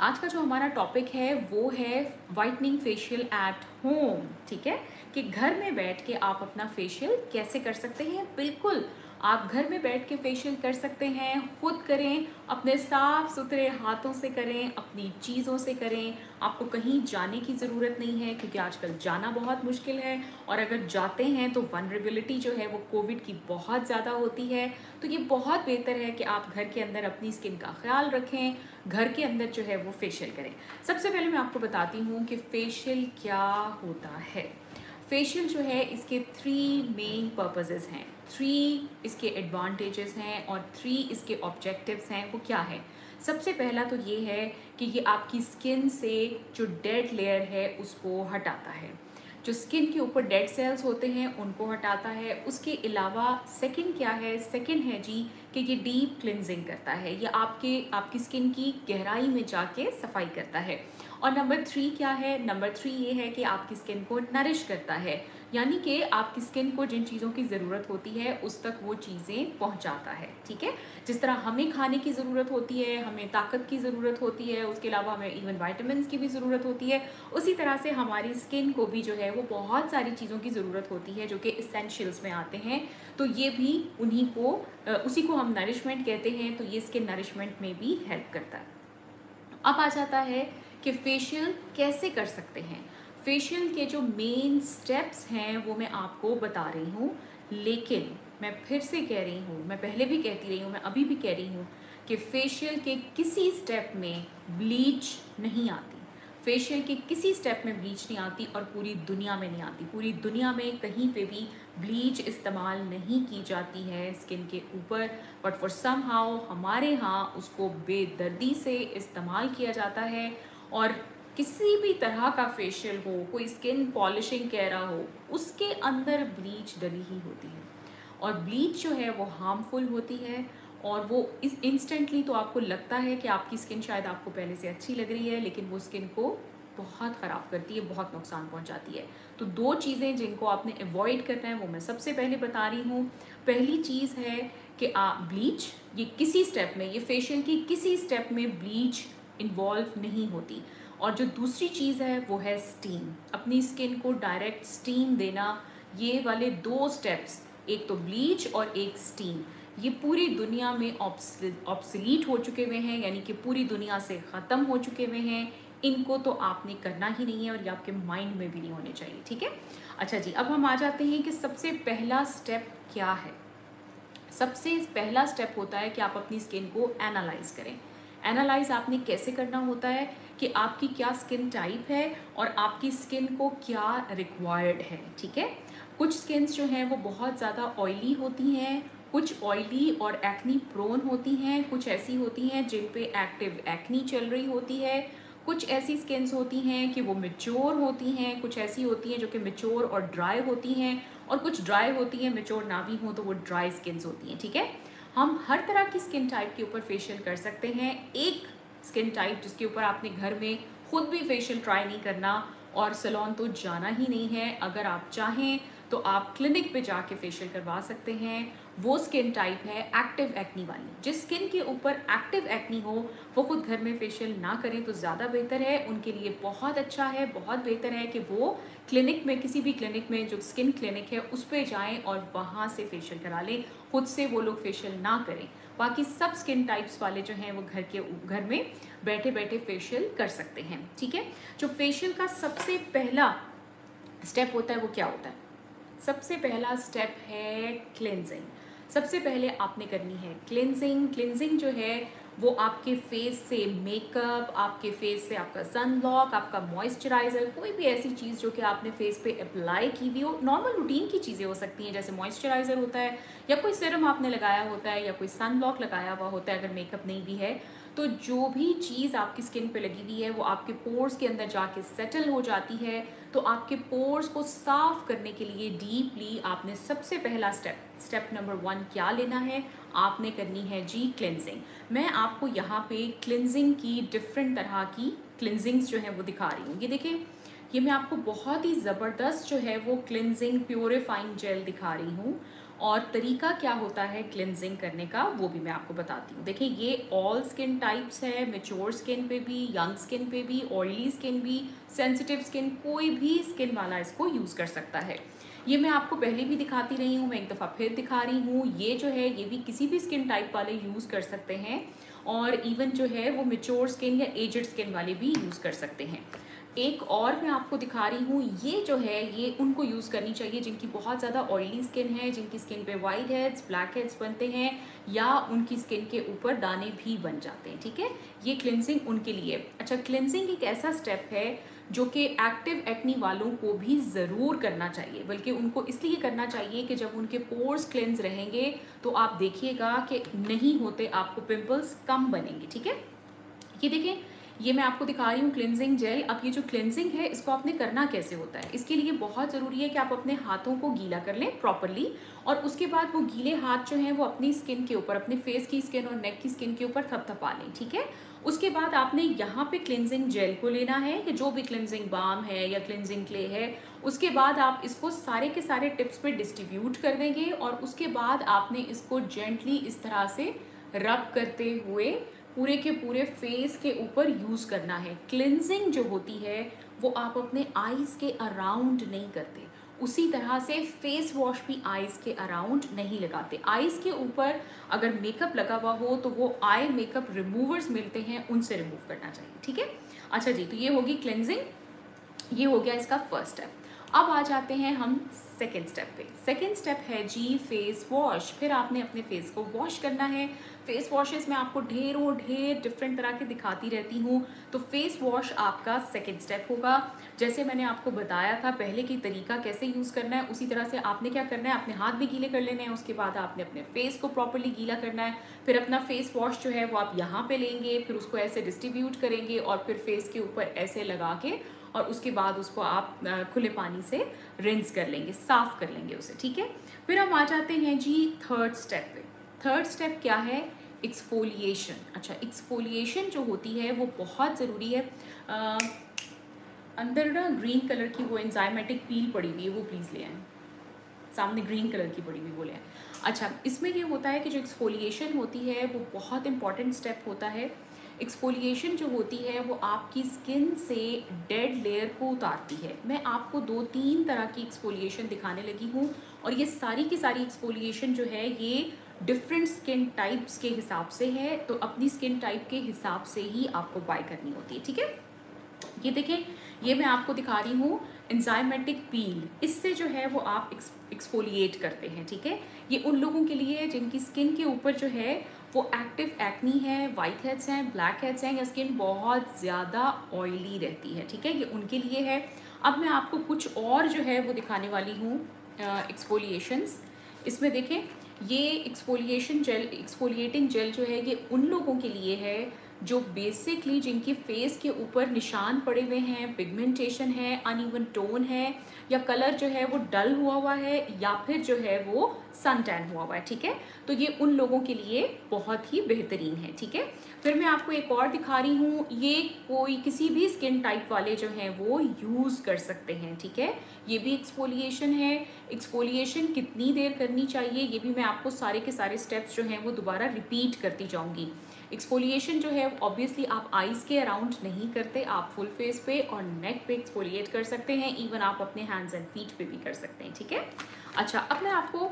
आज का जो हमारा टॉपिक है वो है वाइटनिंग फेशियल एट होम। ठीक है, कि घर में बैठ के आप अपना फेशियल कैसे कर सकते हैं। बिल्कुल, आप घर में बैठ के फेशियल कर सकते हैं, खुद करें, अपने साफ सुथरे हाथों से करें, अपनी चीज़ों से करें। आपको कहीं जाने की ज़रूरत नहीं है, क्योंकि आजकल जाना बहुत मुश्किल है, और अगर जाते हैं तो वनरेबिलिटी जो है वो कोविड की बहुत ज़्यादा होती है। तो ये बहुत बेहतर है कि आप घर के अंदर अपनी स्किन का ख्याल रखें, घर के अंदर जो है वो फेशियल करें। सबसे पहले मैं आपको बताती हूँ कि फेशियल क्या होता है। फेशियल जो है इसके 3 मेन पर्पसेस हैं, 3 इसके एडवांटेजेस हैं और 3 इसके ऑब्जेक्टिव्स हैं। वो क्या है? सबसे पहला तो ये है कि ये आपकी स्किन से जो डेड लेयर है उसको हटाता है। जो स्किन के ऊपर डेड सेल्स होते हैं उनको हटाता है। उसके अलावा सेकंड क्या है? सेकंड है जी कि ये डीप क्लिनजिंग करता है, ये आपकी स्किन की गहराई में जाके सफाई करता है। और नंबर 3 क्या है? नंबर 3 ये है कि आपकी स्किन को नरिश करता है, यानी कि आपकी स्किन को जिन चीज़ों की ज़रूरत होती है उस तक वो चीज़ें पहुंचाता है। ठीक है, जिस तरह हमें खाने की ज़रूरत होती है, हमें ताकत की ज़रूरत होती है, उसके अलावा हमें इवन विटामिन्स की भी ज़रूरत होती है, उसी तरह से हमारी स्किन को भी जो है वो बहुत सारी चीज़ों की ज़रूरत होती है जो कि इसेंशियल्स में आते हैं। तो ये भी उन्हीं को उसी को हम नरिशमेंट कहते हैं। तो ये स्किन नरिशमेंट में भी हेल्प करता है। अब आ जाता है कि फेशियल कैसे कर सकते हैं। फेशियल के जो मेन स्टेप्स हैं वो मैं आपको बता रही हूँ, लेकिन मैं फिर से कह रही हूँ, मैं पहले भी कहती रही हूँ, मैं अभी भी कह रही हूँ कि फेशियल के किसी स्टेप में ब्लीच नहीं आती। फेशियल के किसी स्टेप में ब्लीच नहीं आती, और पूरी दुनिया में नहीं आती। पूरी दुनिया में कहीं पे भी ब्लीच इस्तेमाल नहीं की जाती है स्किन के ऊपर, बट फॉर सम हाउ हमारे यहाँ उसको बेदर्दी से इस्तेमाल किया जाता है। और किसी भी तरह का फेशियल हो, कोई स्किन पॉलिशिंग कह रहा हो, उसके अंदर ब्लीच डली ही होती है। और ब्लीच जो है वो हार्मफुल होती है, और वो इस इंस्टेंटली तो आपको लगता है कि आपकी स्किन शायद आपको पहले से अच्छी लग रही है, लेकिन वो स्किन को बहुत ख़राब करती है, बहुत नुकसान पहुंचाती है। तो 2 चीज़ें जिनको आपने अवॉइड करना है वो मैं सबसे पहले बता रही हूँ। पहली चीज़ है कि आप ब्लीच, ये किसी स्टेप में, ये फेशियल की किसी स्टेप में ब्लीच इन्वॉल्व नहीं होती। और जो दूसरी चीज़ है वो है स्टीम, अपनी स्किन को डायरेक्ट स्टीम देना। ये वाले 2 स्टेप्स, एक तो ब्लीच और एक स्टीम, ये पूरी दुनिया में ऑब्सलीट हो चुके हुए हैं, यानी कि पूरी दुनिया से ख़त्म हो चुके हुए हैं। इनको तो आपने करना ही नहीं है, और ये आपके माइंड में भी नहीं होने चाहिए। ठीक है, अच्छा जी, अब हम आ जाते हैं कि सबसे पहला स्टेप क्या है। सबसे पहला स्टेप होता है कि आप अपनी स्किन को एनालाइज करें। एनालाइज आपने कैसे करना होता है कि आपकी क्या स्किन टाइप है और आपकी स्किन को क्या रिक्वायर्ड है। ठीक है, कुछ स्किन्स जो हैं वो बहुत ज़्यादा ऑयली होती हैं, कुछ ऑयली और एक्नी प्रोन होती हैं, कुछ ऐसी होती हैं जिन पे एक्टिव एक्नी चल रही होती है, कुछ ऐसी स्किन्स होती हैं कि वो मेच्योर होती हैं, कुछ ऐसी होती हैं जो कि मेच्योर और ड्राई होती हैं, और कुछ ड्राई होती हैं, मेच्योर ना भी हो तो वो ड्राई स्किन्स होती हैं। ठीक है, हम हर तरह की स्किन टाइप के ऊपर फेशियल कर सकते हैं। एक स्किन टाइप जिसके ऊपर आपने घर में खुद भी फेशियल ट्राई नहीं करना और सैलून तो जाना ही नहीं है, अगर आप चाहें तो आप क्लिनिक पे जाके फेशियल करवा सकते हैं। वो स्किन टाइप है एक्टिव एक्नी वाली। जिस स्किन के ऊपर एक्टिव एक्नी हो वो खुद घर में फेशियल ना करें तो ज़्यादा बेहतर है, उनके लिए बहुत अच्छा है, बहुत बेहतर है कि वो क्लिनिक में, किसी भी क्लिनिक में जो स्किन क्लिनिक है उस पर जाएँ और वहाँ से फेशियल करा लें। खुद से वो लोग फेशियल ना करें। बाकी सब स्किन टाइप्स वाले जो हैं वो घर में बैठे बैठे फेशियल कर सकते हैं। ठीक है, जो फेशियल का सबसे पहला स्टेप होता है वो क्या होता है? सबसे पहला स्टेप है क्लेंजिंग। सबसे पहले आपने करनी है क्लेंजिंग। क्लेंजिंग जो है वो आपके फेस से मेकअप, आपके फेस से आपका सनब्लॉक, आपका मॉइस्चराइज़र, कोई भी ऐसी चीज़ जो कि आपने फेस पे अप्लाई की हुई हो, नॉर्मल रूटीन की चीज़ें हो सकती हैं, जैसे मॉइस्चराइज़र होता है, या कोई सीरम आपने लगाया होता है, या कोई सनब्लॉक लगाया हुआ होता है अगर मेकअप नहीं भी है। तो जो भी चीज़ आपकी स्किन पे लगी हुई है वो आपके पोर्स के अंदर जाके सेटल हो जाती है। तो आपके पोर्स को साफ करने के लिए डीपली आपने सबसे पहला स्टेप नंबर 1 क्या लेना है? आपने करनी है जी क्लेंजिंग। मैं आपको यहाँ पे क्लेंजिंग की डिफरेंट तरह की क्लेंजिंग्स जो है वो दिखा रही हूँ। ये देखिए, ये मैं आपको बहुत ही ज़बरदस्त जो है वो क्लेंजिंग प्योरीफाइंग जेल दिखा रही हूँ, और तरीका क्या होता है क्लिनजिंग करने का वो भी मैं आपको बताती हूँ। देखिए ये ऑल स्किन टाइप्स है, मेच्योर स्किन पे भी, यंग स्किन पे भी, ऑयली स्किन भी, सेंसिटिव स्किन, कोई भी स्किन वाला इसको यूज़ कर सकता है। ये मैं आपको पहले भी दिखाती रही हूँ, मैं एक दफ़ा फिर दिखा रही हूँ। ये जो है ये भी किसी भी स्किन टाइप वाले यूज़ कर सकते हैं, और इवन जो है वो मेच्योर स्किन या एजड स्किन वाले भी यूज़ कर सकते हैं। एक और मैं आपको दिखा रही हूँ, ये जो है ये उनको यूज़ करनी चाहिए जिनकी बहुत ज़्यादा ऑयली स्किन है, जिनकी स्किन पे वाइट हेड्स, ब्लैक हेड्स बनते हैं, या उनकी स्किन के ऊपर दाने भी बन जाते हैं। ठीक है, ये क्लिनजिंग उनके लिए। अच्छा, क्लिनजिंग एक ऐसा स्टेप है जो कि एक्टिव एक्नी वालों को भी ज़रूर करना चाहिए, बल्कि उनको इसलिए करना चाहिए कि जब उनके पोर्स क्लिनज रहेंगे तो आप देखिएगा कि नहीं होते, आपको पिंपल्स कम बनेंगे। ठीक है, ये देखें, ये मैं आपको दिखा रही हूँ क्लिनजिंग जेल। अब ये जो क्लिनजिंग है इसको आपने करना कैसे होता है, इसके लिए बहुत ज़रूरी है कि आप अपने हाथों को गीला कर लें प्रॉपरली, और उसके बाद वो गीले हाथ जो हैं वो अपनी स्किन के ऊपर, अपने फेस की स्किन और नेक की स्किन के ऊपर थपथपा लें। ठीक है, उसके बाद आपने यहाँ पे क्लिनजिंग जेल को लेना है, कि जो भी क्लिनजिंग बाम है या क्लिनजिंग क्ले है, उसके बाद आप इसको सारे के सारे टिप्स पे डिस्ट्रीब्यूट कर देंगे, और उसके बाद आपने इसको जेंटली इस तरह से रब करते हुए पूरे के पूरे फेस के ऊपर यूज़ करना है। क्लिनजिंग जो होती है वो आप अपने आईज़ के अराउंड नहीं करते, उसी तरह से फेस वॉश भी आईज़ के अराउंड नहीं लगाते। आईज़ के ऊपर अगर मेकअप लगा हुआ हो तो वो आई मेकअप रिमूवर्स मिलते हैं, उनसे रिमूव करना चाहिए। ठीक है, अच्छा जी, तो ये होगी क्लिनजिंग, ये हो गया इसका फर्स्ट स्टेप। अब आ जाते हैं हम सेकेंड स्टेप पे। सेकेंड स्टेप है जी फेस वॉश। फिर आपने अपने फेस को वॉश करना है। फेस वॉशेस मैं आपको ढेरों ढेर डिफरेंट तरह के दिखाती रहती हूँ, तो फेस वॉश आपका सेकेंड स्टेप होगा। जैसे मैंने आपको बताया था पहले कि तरीका कैसे यूज़ करना है, उसी तरह से आपने क्या करना है, अपने हाथ भी गीले कर लेने हैं, उसके बाद आपने अपने फेस को प्रॉपरली गीला करना है। फिर अपना फेस वॉश जो है वो आप यहाँ पे लेंगे, फिर उसको ऐसे डिस्ट्रीब्यूट करेंगे और फिर फेस के ऊपर ऐसे लगा के, और उसके बाद उसको आप खुले पानी से रिंस कर लेंगे, साफ़ कर लेंगे उसे। ठीक है, फिर हम आ जाते हैं जी थर्ड स्टेप पे। थर्ड स्टेप क्या है, एक्सफोलिएशन। अच्छा, एक्सफोलिएशन जो होती है वो बहुत ज़रूरी है। अंदर ना ग्रीन कलर की वो एंजाइमेटिक पील पड़ी हुई है, वो प्लीज़ ले आएँ, सामने ग्रीन कलर की पड़ी हुई वो ले आएँ। अच्छा, इसमें ये होता है कि जो एक्सफोलिएशन होती है वो बहुत इंपॉर्टेंट स्टेप होता है। एक्सफोलिएशन जो होती है वो आपकी स्किन से डेड लेयर को उतारती है। मैं आपको 2-3 तरह की एक्सफोलिएशन दिखाने लगी हूँ, और ये सारी की सारी एक्सफोलिएशन जो है ये डिफरेंट स्किन टाइप्स के हिसाब से है, तो अपनी स्किन टाइप के हिसाब से ही आपको बाय करनी होती है। ठीक है, ये देखें, ये मैं आपको दिखा रही हूँ एंजाइमेटिक पील। इससे जो है वो आप एक्सफोलिएट करते हैं। ठीक है, ये उन लोगों के लिए जिनकी स्किन के ऊपर जो है वो एक्टिव एक्नी है, वाइट हेड्स हैं, ब्लैक हेड्स हैं, या स्किन बहुत ज़्यादा ऑयली रहती है। ठीक है, ये उनके लिए है। अब मैं आपको कुछ और जो है वो दिखाने वाली हूँ एक्सफोलिएशंस। इसमें देखें, ये एक्सफोलिएशन जेल, एक्सफोलिएटिंग जेल जो है ये उन लोगों के लिए है जो बेसिकली जिनकी फेस के ऊपर निशान पड़े हुए हैं, पिगमेंटेशन है, अनइवन टोन है, या कलर जो है वो डल हुआ हुआ है, या फिर जो है वो सन टैन हुआ हुआ है। ठीक है, तो ये उन लोगों के लिए बहुत ही बेहतरीन है। ठीक है, फिर मैं आपको एक और दिखा रही हूँ, ये कोई किसी भी स्किन टाइप वाले जो हैं वो यूज़ कर सकते हैं। ठीक है, ये भी एक्सफोलिएशन है। एक्सफोलिएशन कितनी देर करनी चाहिए ये भी मैं आपको सारे के सारे स्टेप्स जो हैं वो दोबारा रिपीट करती जाऊँगी। एक्सफोलिएशन जो है ऑब्वियसली आप आईज़ के अराउंड नहीं करते, आप फुल फेस पे और नेक पे एक्सफोलिएट कर सकते हैं, इवन आप अपने हैंड्स एंड फीट पे भी कर सकते हैं। ठीक है, अच्छा, अब मैं आपको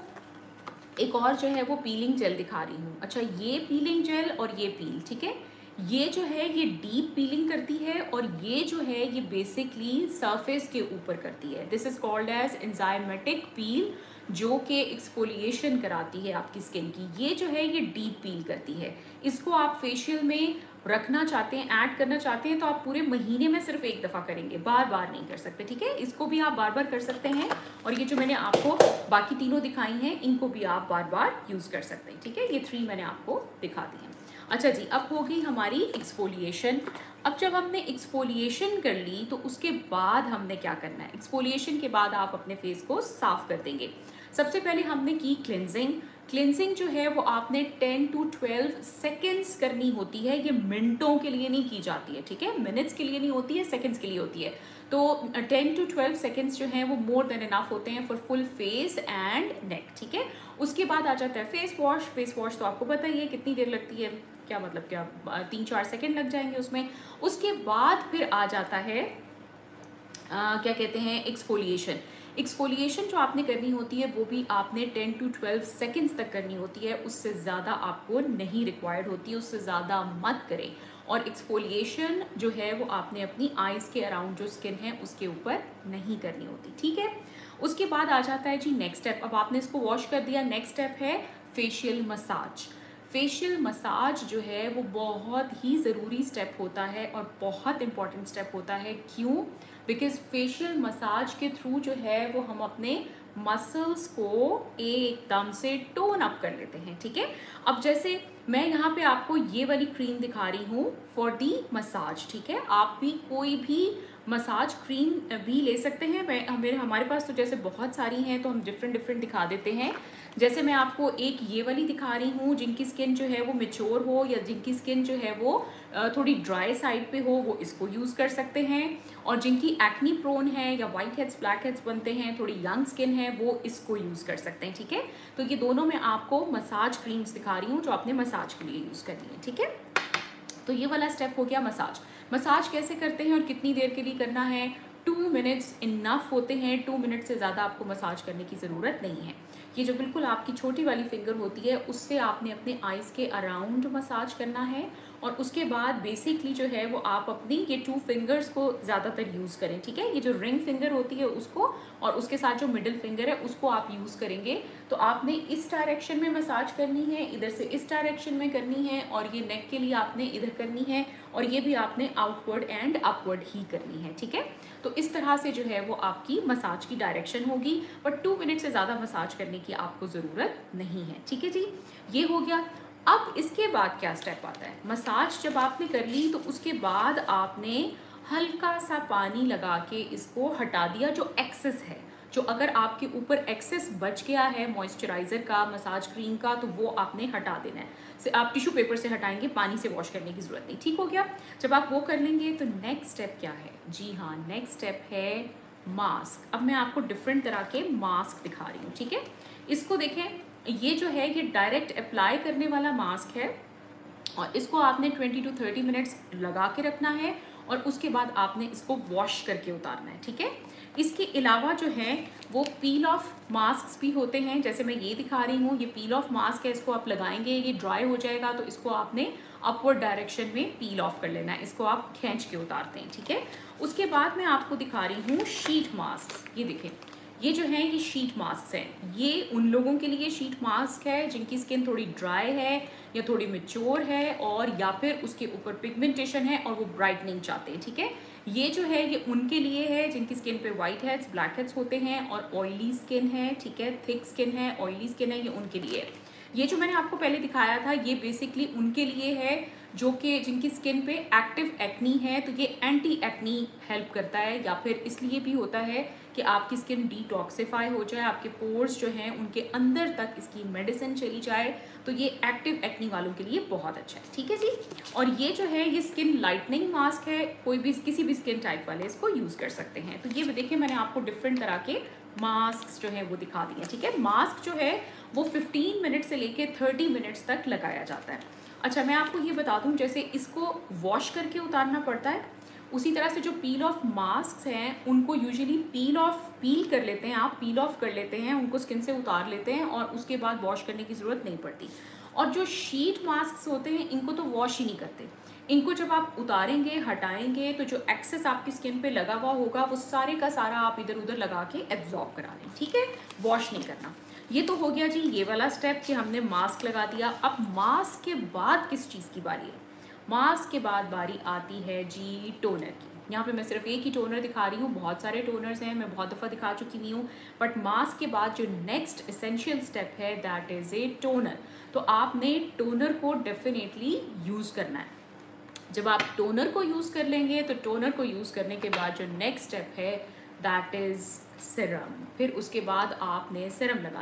एक और जो है वो पीलिंग जेल दिखा रही हूँ। अच्छा, ये पीलिंग जेल और ये पील, ठीक है, ये जो है ये डीप पीलिंग करती है, और ये जो है ये बेसिकली सरफेस के ऊपर करती है। This is called as enzymatic peel, जो कि एक्सफोलिएशन कराती है आपकी स्किन की। ये जो है ये डीप पील करती है। इसको आप फेशियल में रखना चाहते हैं, ऐड करना चाहते हैं, तो आप पूरे महीने में सिर्फ एक दफ़ा करेंगे, बार बार नहीं कर सकते। ठीक है, इसको भी आप बार बार कर सकते हैं, और ये जो मैंने आपको बाकी तीनों दिखाई हैं इनको भी आप बार बार यूज़ कर सकते हैं। ठीक है, ये 3 मैंने आपको दिखा दी हैं। अच्छा जी, अब होगी हमारी एक्सफोलिएशन। अब जब हमने एक्सफोलिएशन कर ली तो उसके बाद हमने क्या करना है, एक्सफोलिएशन के बाद आप अपने फेस को साफ कर देंगे। सबसे पहले हमने की क्लिनजिंग। क्लिनजिंग जो है वो आपने 10 to 12 सेकेंड्स करनी होती है, ये मिनटों के लिए नहीं की जाती है, ठीक है, मिनट्स के लिए नहीं होती है, सेकेंड्स के लिए होती है। तो 10 to 12 सेकेंड्स जो हैं वो मोर देन इनफ होते हैं for full face and neck, ठीक है। उसके बाद आ जाता है फेस वॉश। फेस वॉश तो आपको पता ही है कितनी देर लगती है, क्या मतलब क्या 3-4 सेकेंड लग जाएंगे उसमें। उसके बाद फिर आ जाता है क्या कहते हैं, एक्सफोलिएशन। एक्सफोलिएशन जो आपने करनी होती है वो भी आपने 10 to 12 सेकेंड्स तक करनी होती है, उससे ज़्यादा आपको नहीं रिक्वायर्ड होती है, उससे ज़्यादा मत करें। और एक्सफोलिएशन जो है वो आपने अपनी आइज़ के अराउंड जो स्किन है उसके ऊपर नहीं करनी होती, ठीक है। उसके बाद आ जाता है जी नेक्स्ट स्टेप। अब आपने इसको वॉश कर दिया, नेक्स्ट स्टेप है फेशियल मसाज। फेशियल मसाज जो है वो बहुत ही ज़रूरी स्टेप होता है और बहुत इंपॉर्टेंट स्टेप होता है। क्यों? बिकॉज फेशियल मसाज के थ्रू जो है वो हम अपने मसल्स को एकदम से टोन अप कर लेते हैं, ठीक है। अब जैसे मैं यहाँ पे आपको ये वाली क्रीम दिखा रही हूँ फॉर दी मसाज, ठीक है। आप भी कोई भी मसाज क्रीम भी ले सकते हैं। हमारे पास तो जैसे बहुत सारी हैं तो हम डिफरेंट दिखा देते हैं। जैसे मैं आपको एक ये वाली दिखा रही हूँ, जिनकी स्किन जो है वो मैच्योर हो या जिनकी स्किन जो है वो थोड़ी ड्राई साइड पे हो, वो इसको यूज़ कर सकते हैं। और जिनकी एक्नी प्रोन है या वाइट हेड्स ब्लैक हेड्स बनते हैं, थोड़ी यंग स्किन है, वो इसको यूज़ कर सकते हैं, ठीक है। तो ये दोनों मैं आपको मसाज क्रीम्स दिखा रही हूँ जो आपने मसाज के लिए यूज़ करनी है, ठीक है। तो ये वाला स्टेप हो गया मसाज। मसाज कैसे करते हैं और कितनी देर के लिए करना है? 2 मिनट्स इनफ होते हैं। 2 मिनट से ज़्यादा आपको मसाज करने की ज़रूरत नहीं है। ये जो बिल्कुल आपकी छोटी वाली फिंगर होती है उससे आपने अपने आइज़ के अराउंड मसाज करना है। और उसके बाद बेसिकली जो है वो आप अपनी ये 2 फिंगर्स को ज़्यादातर यूज़ करें, ठीक है। ये जो रिंग फिंगर होती है उसको और उसके साथ जो मिडिल फिंगर है उसको आप यूज़ करेंगे। तो आपने इस डायरेक्शन में मसाज करनी है, इधर से इस डायरेक्शन में करनी है, और ये नेक के लिए आपने इधर करनी है, और ये भी आपने आउटवर्ड एंड अपवर्ड ही करनी है, ठीक है। तो इस तरह से जो है वो आपकी मसाज की डायरेक्शन होगी, बट 2 मिनट से ज़्यादा मसाज करने की आपको ज़रूरत नहीं है, ठीक है जी। ये हो गया। अब इसके बाद क्या स्टेप आता है? मसाज जब आपने कर ली तो उसके बाद आपने हल्का सा पानी लगा के इसको हटा दिया जो एक्सेस है। जो अगर आपके ऊपर एक्सेस बच गया है मॉइस्चराइज़र का, मसाज क्रीम का, तो वो आपने हटा देना है। आप टिश्यू पेपर से हटाएंगे, पानी से वॉश करने की ज़रूरत नहीं, ठीक हो गया। जब आप वो कर लेंगे तो नेक्स्ट स्टेप क्या है? जी हाँ, नेक्स्ट स्टेप है मास्क। अब मैं आपको डिफरेंट तरह के मास्क दिखा रही हूँ, ठीक है। इसको देखें, ये जो है ये डायरेक्ट अप्लाई करने वाला मास्क है और इसको आपने 20 to 30 मिनट्स लगा के रखना है और उसके बाद आपने इसको वॉश करके उतारना है, ठीक है। इसके अलावा जो है वो पील ऑफ मास्क भी होते हैं, जैसे मैं ये दिखा रही हूँ, ये पील ऑफ मास्क है। इसको आप लगाएंगे, ये ड्राई हो जाएगा तो इसको आपने अपवर्ड डायरेक्शन में पील ऑफ कर लेना है। इसको आप खींच के उतारते हैं, ठीक है। उसके बाद मैं आपको दिखा रही हूँ शीट मास्क। ये देखें, ये जो है ये शीट मास्क हैं। ये उन लोगों के लिए शीट मास्क है जिनकी स्किन थोड़ी ड्राई है या थोड़ी मैच्योर है, और या फिर उसके ऊपर पिगमेंटेशन है और वो ब्राइटनिंग चाहते हैं, ठीक है। ये जो है ये उनके लिए है जिनकी स्किन पे वाइट हेड्स ब्लैक हेड्स होते हैं और ऑयली स्किन है, ठीक है, थिक स्किन है, ऑयली स्किन है, ये उनके लिए है। ये जो मैंने आपको पहले दिखाया था ये बेसिकली उनके लिए है जो कि जिनकी स्किन पे एक्टिव एक्नी है, तो ये एंटी एक्नी हेल्प करता है, या फिर इसलिए भी होता है कि आपकी स्किन डिटॉक्सिफाई हो जाए, आपके पोर्स जो हैं उनके अंदर तक इसकी मेडिसिन चली जाए, तो ये एक्टिव एक्नी वालों के लिए बहुत अच्छा है, ठीक है जी। और ये जो है ये स्किन लाइटनिंग मास्क है, कोई भी किसी भी स्किन टाइप वाले इसको यूज़ कर सकते हैं। तो ये देखिए मैंने आपको डिफरेंट तरह के मास्क जो है वो दिखा दिए, ठीक है। मास्क जो है वो 15 मिनट से लेके 30 मिनट्स तक लगाया जाता है। अच्छा, मैं आपको ये बता दूं, जैसे इसको वॉश करके उतारना पड़ता है, उसी तरह से जो पील ऑफ मास्क हैं उनको यूजुअली पील कर लेते हैं, आप पील ऑफ कर लेते हैं, उनको स्किन से उतार लेते हैं और उसके बाद वॉश करने की ज़रूरत नहीं पड़ती। और जो शीट मास्क होते हैं इनको तो वॉश ही नहीं करते। इनको जब आप उतारेंगे, हटाएंगे, तो जो एक्सेस आपकी स्किन पे लगा हुआ होगा वो सारे का सारा आप इधर उधर लगा के एब्जॉर्ब करा लें, ठीक है, वॉश नहीं करना। ये तो हो गया जी ये वाला स्टेप कि हमने मास्क लगा दिया। अब मास्क के बाद किस चीज़ की बारी है? मास्क के बाद बारी आती है जी टोनर की। यहाँ पे मैं सिर्फ एक ही टोनर दिखा रही हूँ, बहुत सारे टोनर्स हैं, मैं बहुत दफ़ा दिखा चुकी हुई हूँ, बट मास्क के बाद जो नेक्स्ट एसेंशियल स्टेप है दैट इज़ ए टोनर। तो आपने टोनर को डेफिनेटली यूज़ करना है। जब आप टोनर को यूज़ कर लेंगे तो टोनर को यूज़ करने के बाद जो नेक्स्ट स्टेप है दैट इज़ सिरम। फिर उसके बाद आपने सिरम लगाना है।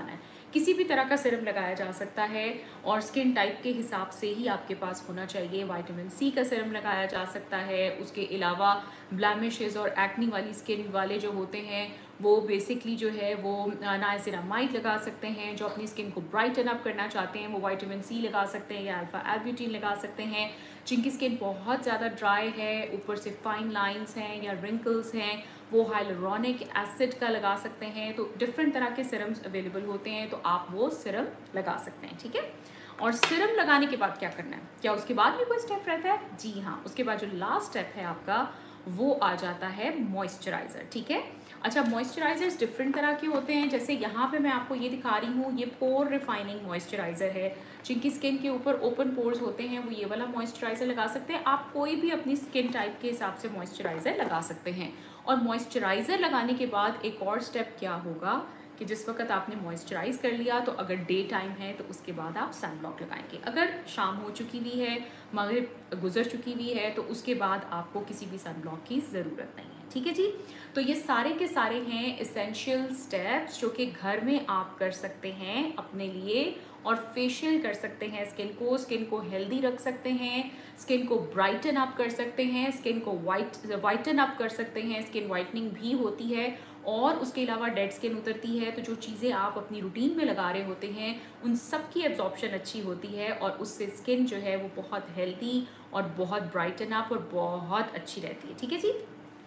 किसी भी तरह का सिरम लगाया जा सकता है और स्किन टाइप के हिसाब से ही आपके पास होना चाहिए। विटामिन सी का सिरम लगाया जा सकता है। उसके अलावा ब्लैमिशेस और एक्नी वाली स्किन वाले जो होते हैं वो बेसिकली जो है वो नाइसिनामाइड लगा सकते हैं। जो अपनी स्किन को ब्राइटन अप करना चाहते हैं वो विटामिन सी लगा सकते हैं या अल्फा एल्ब्यूटिन लगा सकते हैं। जिनकी स्किन बहुत ज़्यादा ड्राई है, ऊपर से फाइन लाइंस हैं या रिंकल्स हैं, वो हाइलुरोनिक एसिड का लगा सकते हैं। तो डिफरेंट तरह के सिरम्स अवेलेबल होते हैं, तो आप वो सिरम लगा सकते हैं। ठीक है, और सिरम लगाने के बाद क्या करना है? क्या उसके बाद भी कोई स्टेप रहता है? जी हाँ, उसके बाद जो लास्ट स्टेप है आपका वो आ जाता है मॉइस्चराइज़र। ठीक है, अच्छा, मॉइस्चराइजर्स डिफरेंट तरह के होते हैं। जैसे यहाँ पे मैं आपको ये दिखा रही हूँ, ये पोर रिफाइनिंग मॉइस्चराइज़र है। जिनकी स्किन के ऊपर ओपन पोर्स होते हैं वो ये वाला मॉइस्चराइज़र लगा सकते हैं। आप कोई भी अपनी स्किन टाइप के हिसाब से मॉइस्चराइज़र लगा सकते हैं। और मॉइस्चराइज़र लगाने के बाद एक और स्टेप क्या होगा कि जिस वक्त आपने मॉइस्चराइज कर लिया, तो अगर डे टाइम है तो उसके बाद आप सनब्लॉक लगाएंगे। अगर शाम हो चुकी हुई है, मगरिब गुजर चुकी हुई है, तो उसके बाद आपको किसी भी सनब्लॉक की ज़रूरत नहीं है। ठीक है जी, तो ये सारे के सारे हैं एसेंशियल स्टेप्स जो कि घर में आप कर सकते हैं अपने लिए और फेशियल कर सकते हैं। स्किन को हेल्दी रख सकते हैं, स्किन को ब्राइटन अप कर सकते हैं, स्किन को वाइटन अप कर सकते हैं। स्किन वाइटनिंग भी होती है और उसके अलावा डेड स्किन उतरती है। तो जो चीज़ें आप अपनी रूटीन में लगा रहे होते हैं उन सब की एब्जॉर्प्शन अच्छी होती है और उससे स्किन जो है वो बहुत हेल्दी और बहुत ब्राइटन अप और बहुत अच्छी रहती है। ठीक है जी,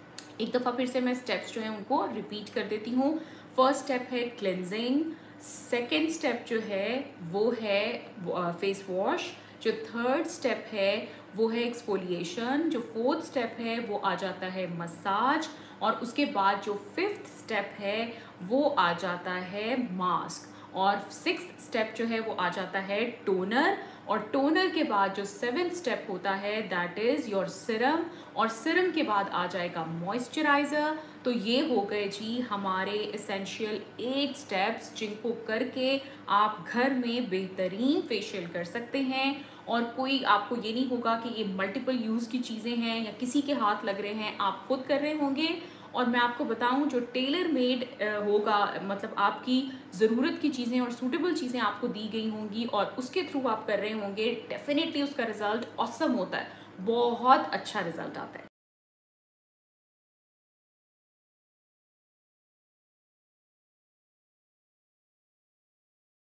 एक दफ़ा फिर से मैं स्टेप्स जो हैं उनको रिपीट कर देती हूँ। फर्स्ट स्टेप है क्लेंजिंग, सेकेंड स्टेप जो है वो है फेस वॉश, जो थर्ड स्टेप है वो है एक्सफोलिएशन, जो फोर्थ स्टेप है वो आ जाता है मसाज, और उसके बाद जो फिफ्थ स्टेप है वो आ जाता है मास्क, और सिक्स्थ स्टेप जो है वो आ जाता है टोनर, और टोनर के बाद जो सेवेंथ स्टेप होता है दैट इज़ योर सिरम, और सिरम के बाद आ जाएगा मॉइस्चराइज़र। तो ये हो गए जी हमारे एसेंशियल 8 स्टेप्स जिनको करके आप घर में बेहतरीन फेशियल कर सकते हैं। और कोई आपको ये नहीं होगा कि ये मल्टीपल यूज़ की चीज़ें हैं या किसी के हाथ लग रहे हैं, आप खुद कर रहे होंगे। और मैं आपको बताऊं जो टेलर मेड होगा, मतलब आपकी ज़रूरत की चीज़ें और सूटेबल चीज़ें आपको दी गई होंगी और उसके थ्रू आप कर रहे होंगे, डेफिनेटली उसका रिज़ल्ट ऑसम होता है, बहुत अच्छा रिज़ल्ट आता है।